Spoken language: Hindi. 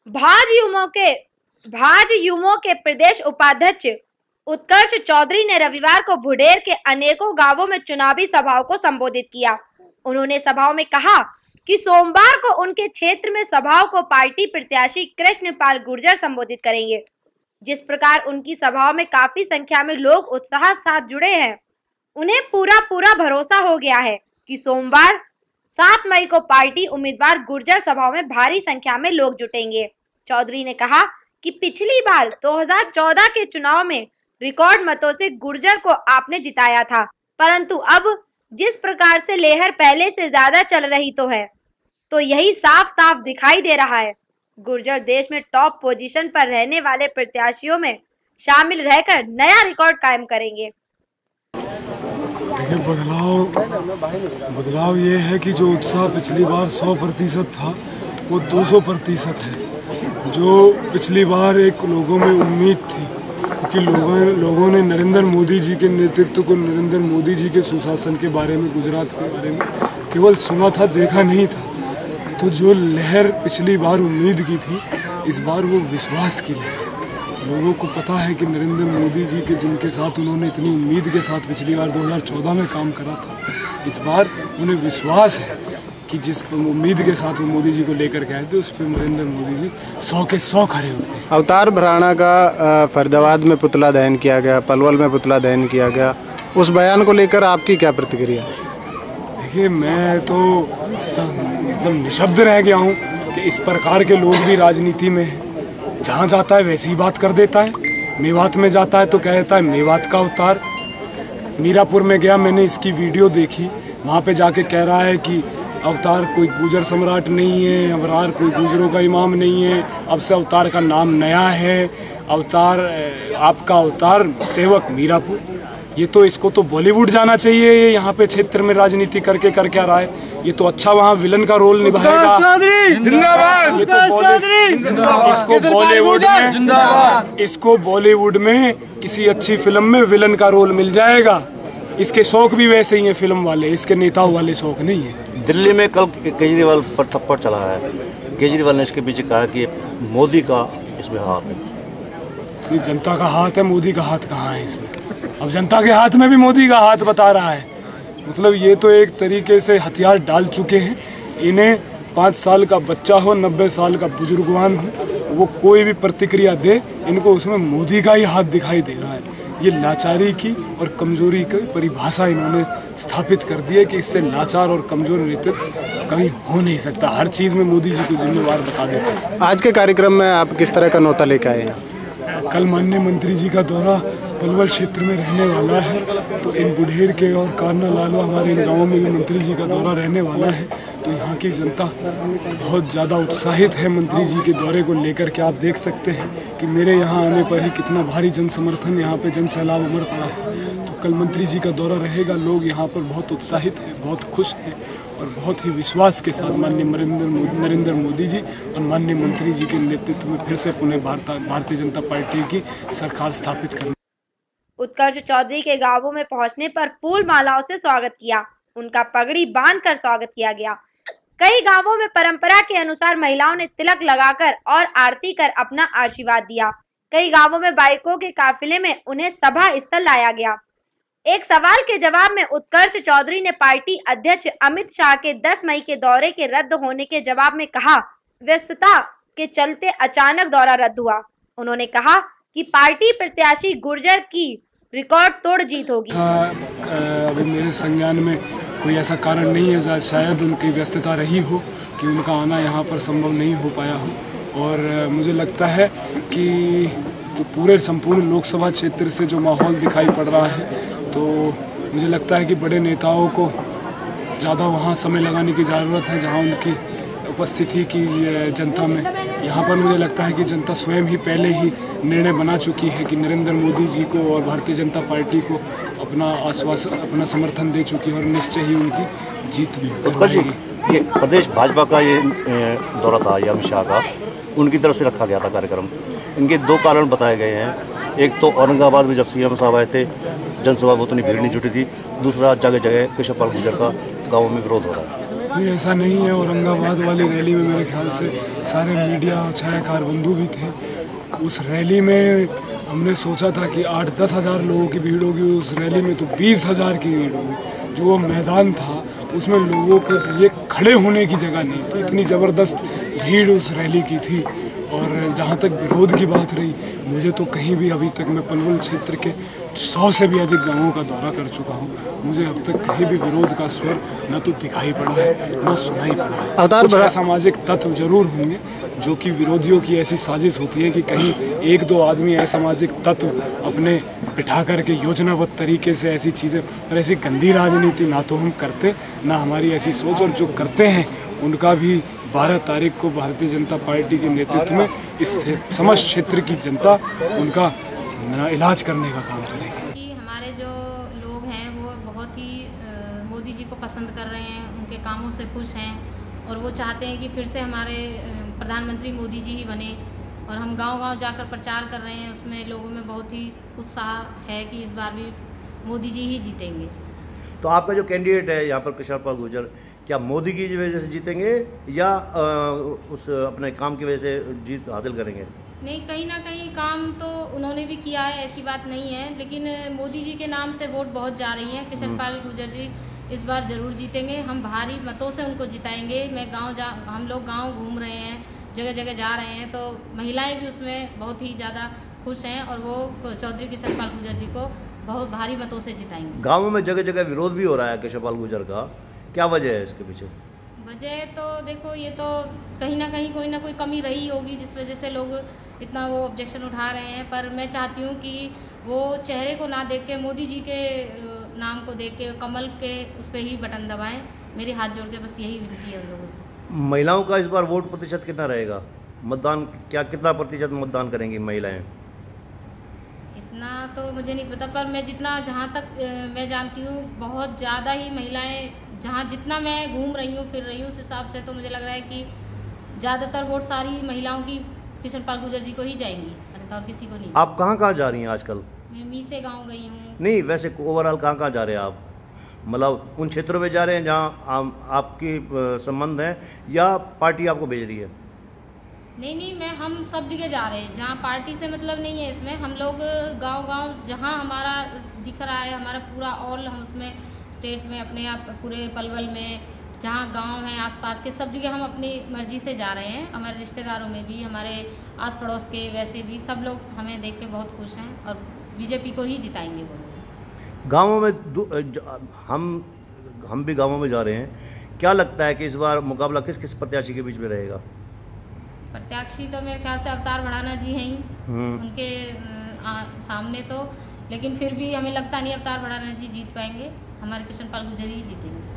भाजयुमो के प्रदेश उपाध्यक्ष उत्कर्ष चौधरी ने रविवार को बुढ़ेर के अनेकों गांवों में चुनावी सभाओं को संबोधित किया। उन्होंने सभाओं में कहा कि सोमवार को उनके क्षेत्र में सभाओं को पार्टी प्रत्याशी कृष्णपाल गुर्जर संबोधित करेंगे। जिस प्रकार उनकी सभाओं में काफी संख्या में लोग उत्साह साथ जुड़े हैं, उन्हें पूरा भरोसा हो गया है कि सोमवार 7 मई को पार्टी उम्मीदवार गुर्जर सभाओं में भारी संख्या में लोग जुटेंगे। चौधरी ने कहा कि पिछली बार 2014 के चुनाव में रिकॉर्ड मतों से गुर्जर को आपने जिताया था, परंतु अब जिस प्रकार से लहर पहले से ज्यादा चल रही तो यही साफ दिखाई दे रहा है। गुर्जर देश में टॉप पोजीशन पर रहने वाले प्रत्याशियों में शामिल रहकर नया रिकॉर्ड कायम करेंगे। देखिए, बदलाव ये है कि जो उत्साह पिछली बार 100% था वो 200% है। जो पिछली बार एक लोगों में उम्मीद थी कि लोगों ने नरेंद्र मोदी जी के नेतृत्व को, नरेंद्र मोदी जी के सुशासन के बारे में, गुजरात के बारे में केवल सुना था, देखा नहीं था। तो जो लहर पिछली बार उम्मीद की थी, इस बार वो विश्वास की लहर। लोगों को पता है कि नरेंद्र मोदी जी के, जिनके साथ उन्होंने इतनी उम्मीद के साथ पिछली बार 2014 में काम करा था, इस बार उन्हें विश्वास है कि जिस उम्मीद के साथ वो मोदी जी को लेकर के आए थे, उस पर नरेंद्र मोदी जी 100 के 100 खड़े होते हैं। अवतार भराणा का फरीदाबाद में पुतला दहन किया गया, पलवल में पुतला दहन किया गया, उस बयान को लेकर आपकी क्या प्रतिक्रिया है? देखिए, मैं तो मतलब निशब्द रह गया हूँ कि इस प्रकार के लोग भी राजनीति में हैं। जहाँ जाता है वैसी बात कर देता है। मेवात में जाता है तो कहता है मेवात का अवतार। मीरापुर में गया, मैंने इसकी वीडियो देखी, वहाँ पे जाके कह रहा है कि अवतार कोई गुजर सम्राट नहीं है, अवतार कोई गुजरों का इमाम नहीं है, अब से अवतार का नाम नया है, अवतार आपका अवतार सेवक मीरापुर। ये तो, इसको तो बॉलीवुड जाना चाहिए। ये यहाँ पे क्षेत्र में राजनीति करके कर क्या रहा है? ये तो अच्छा वहाँ विलन का रोल निभाएगा। ये तो इसको बॉलीवुड में किसी अच्छी फिल्म में विलन का रोल मिल जाएगा। इसके शौक भी वैसे ही हैं फिल्म वाले, इसके नेताओं वाले शौक नहीं है। दिल्ली में कल केजरीवाल पर थप्पड़ चला है। केजरीवाल ने इसके पीछे कहा कि मोदी का इसमें हाथ है। ये जनता का हाथ है, मोदी का हाथ कहाँ है इसमें? अब जनता के हाथ में भी मोदी का हाथ बता रहा है। मतलब ये तो एक तरीके से हथियार डाल चुके हैं। इन्हें 5 साल का बच्चा हो, 90 साल का बुजुर्गवान हो, वो कोई भी प्रतिक्रिया दे, इनको उसमें मोदी का ही हाथ दिखाई दे रहा है। ये लाचारी की और कमजोरी की परिभाषा इन्होंने स्थापित कर दी है कि इससे लाचार और कमजोर नेतृत्व कहीं हो नहीं सकता। हर चीज़ में मोदी जी को जिम्मेवार बता देते हैं। आज के कार्यक्रम में आप किस तरह का नौता लेकर आए हैं? कल माननीय मंत्री जी का दौरा पलवल क्षेत्र में रहने वाला है, तो इन बुढ़ेर के और कान्ना लालो हमारे इन गाँवों में भी मंत्री जी का दौरा रहने वाला है। तो यहाँ की जनता बहुत ज़्यादा उत्साहित है मंत्री जी के दौरे को लेकर के। आप देख सकते हैं कि मेरे यहाँ आने पर ही कितना भारी जन समर्थन, यहाँ पे जन सैलाब उमड़ पड़ा है। तो कल मंत्री जी का दौरा रहेगा। लोग यहाँ पर बहुत उत्साहित हैं, बहुत खुश हैं और बहुत ही विश्वास के साथ माननीय नरेंद्र मोदी जी और माननीय मंत्री जी के नेतृत्व में फिर से पुनः भारतीय जनता पार्टी की सरकार स्थापित करना। उत्कर्ष चौधरी के गांवों में पहुंचने पर फूल मालाओं से स्वागत किया। उनका पगड़ी बांधकर स्वागत किया गया। कई गांवों में परंपरा के अनुसार महिलाओं ने तिलक लगाकर और आरती कर अपना आशीर्वाद दिया। कई गांवों में बाइकों के काफिले में उन्हें सभा स्थल लाया गया। एक सवाल के जवाब में उत्कर्ष चौधरी ने पार्टी अध्यक्ष अमित शाह के 10 मई के दौरे के रद्द होने के जवाब में कहा, व्यस्तता के चलते अचानक दौरा रद्द हुआ। उन्होंने कहा कि पार्टी प्रत्याशी गुर्जर की रिकॉर्ड तोड़ जीत होगी। अभी मेरे संज्ञान में कोई ऐसा कारण नहीं है, शायद उनकी व्यस्तता रही हो कि उनका आना यहाँ पर संभव नहीं हो पाया हो। और मुझे लगता है कि जो पूरे संपूर्ण लोकसभा क्षेत्र से जो माहौल दिखाई पड़ रहा है, तो मुझे लगता है कि बड़े नेताओं को ज़्यादा वहाँ समय लगाने की ज़रूरत है जहाँ उनकी उपस्थिति की जनता में। यहाँ पर मुझे लगता है कि जनता स्वयं ही पहले ही निर्णय बना चुकी है कि नरेंद्र मोदी जी को और भारतीय जनता पार्टी को अपना आश्वासन, अपना समर्थन दे चुकी है और निश्चय ही उनकी जीत करवाएगी। ये प्रदेश भाजपा का ये दौरा था, ये अमित शाह का, उनकी तरफ से रखा गया था कार्यक्रम। इनके 2 कारण बताए गए हैं। एक तो औरंगाबाद में जब सीएम साहब आए थे, जनसभा में उतनी भीड़ नहीं जुटी थी। दूसरा, जगह जगह कृष्णपाल गुर्जर का गाँव में विरोध हो रहा है। नहीं, ऐसा नहीं है। औरंगाबाद वाली रैली में मेरे ख्याल से सारे मीडिया और छायाकार बंधु भी थे। उस रैली में हमने सोचा था कि 8-10 हज़ार लोगों की भीड़ होगी, उस रैली में तो 20,000 की भीड़ होगी। जो वो मैदान था उसमें लोगों के लिए खड़े होने की जगह नहीं थी, इतनी ज़बरदस्त भीड़ उस रैली की थी। और जहाँ तक विरोध की बात रही, मुझे तो कहीं भी अभी तक, मैं पलवल क्षेत्र के 100 से भी अधिक गांवों का दौरा कर चुका हूँ, मुझे अब तक कहीं भी विरोध का स्वर न तो दिखाई पड़ा है न सुनाई पड़ा है। अवतार कुछ असामाजिक तत्व जरूर होंगे जो कि विरोधियों की ऐसी साजिश होती है कि कहीं 1-2 आदमी असामाजिक तत्व अपने बिठा करके योजनाबद्ध तरीके से ऐसी चीज़ें, और ऐसी गंदी राजनीति ना तो हम करते, ना हमारी ऐसी सोच, और जो करते हैं उनका भी 12 तारीख को भारतीय जनता पार्टी के नेतृत्व में इस समस्त क्षेत्र की जनता उनका इलाज करने का काम करेगी। कि हमारे जो लोग हैं वो बहुत ही मोदी जी को पसंद कर रहे हैं, उनके कामों से खुश हैं और वो चाहते हैं कि फिर से हमारे प्रधानमंत्री मोदी जी ही बने। और हम गांव-गांव जाकर प्रचार कर रहे हैं, उसमें लोगों में बहुत ही उत्साह है कि इस बार भी मोदी जी ही जीतेंगे। तो आपका जो कैंडिडेट है यहाँ पर कृष्ण पाल गुर्जर, क्या मोदी की वजह से जीतेंगे या उस अपने काम की वजह से जीत हासिल करेंगे? नहीं, कहीं ना कहीं काम तो उन्होंने भी किया है, ऐसी बात नहीं है, लेकिन मोदी जी के नाम से वोट बहुत जा रही हैं। कृष्ण पाल गुर्जर जी इस बार जरूर जीतेंगे, हम भारी मतों से उनको जिताएंगे। हम लोग गांव घूम रहे हैं, जगह जगह जा रहे हैं, तो महिलाएं भी उसमें बहुत ही ज़्यादा खुश हैं और वो चौधरी कृष्ण पाल गुर्जर जी को बहुत भारी मतों से जिताएंगे। गाँव में जगह जगह विरोध भी हो रहा है कृष्ण पाल गुर्जर का, क्या वजह है इसके पीछे? वजह तो देखो, ये तो कहीं ना कहीं कोई ना कोई कमी रही होगी जिस वजह से लोग इतना वो ऑब्जेक्शन उठा रहे हैं। पर मैं चाहती हूँ कि वो चेहरे को ना देख के, मोदी जी के नाम को देख के, कमल के उस पर ही बटन दबाएं। मेरी हाथ जोड़ के बस यही विनती है उन लोगों से। महिलाओं का इस बार वोट प्रतिशत कितना रहेगा? मतदान कितना प्रतिशत मतदान करेंगी महिलाएं? इतना तो मुझे नहीं पता, पर मैं जहाँ तक मैं जानती हूँ बहुत ज़्यादा ही महिलाएं, जितना मैं घूम रही हूँ फिर रही हूँ, उस हिसाब से तो मुझे लग रहा है कि ज़्यादातर वोट सारी महिलाओं की कृष्ण पाल गुर्जर जी को ही जाएंगी, और किसी को नहीं। आप कहाँ जा रही हैं आजकल? मैं मीसे गाँव गई हूँ। नहीं, वैसे ओवरऑल कहाँ जा रहे हैं आप? मतलब उन क्षेत्रों में जा रहे हैं जहाँ आपकी संबंध है या पार्टी आपको भेज रही है? नहीं, हम सब जगह जा रहे हैं, जहाँ पार्टी से मतलब नहीं है इसमें। हम लोग गांव-गांव जहाँ हमारा दिख रहा है, हमारा पूरा ऑल, हम उसमें स्टेट में अपने आप पूरे पलवल में जहाँ गांव हैं आसपास के सब जगह हम अपनी मर्जी से जा रहे हैं। हमारे रिश्तेदारों में भी, हमारे आस पड़ोस के वैसे भी सब लोग हमें देख के बहुत खुश हैं और बीजेपी को ही जिताएंगे वो। गाँवों में हम भी गाँवों में जा रहे हैं, क्या लगता है कि इस बार मुकाबला किस किस प्रत्याशी के बीच में रहेगा? प्रत्याशी तो मेरे ख्याल से अवतार भड़ाना जी हैं ही उनके सामने तो, लेकिन फिर भी हमें लगता नहीं अवतार भड़ाना जी जीत पाएंगे, हमारे कृष्ण पाल गुर्जर ही जीतेंगे।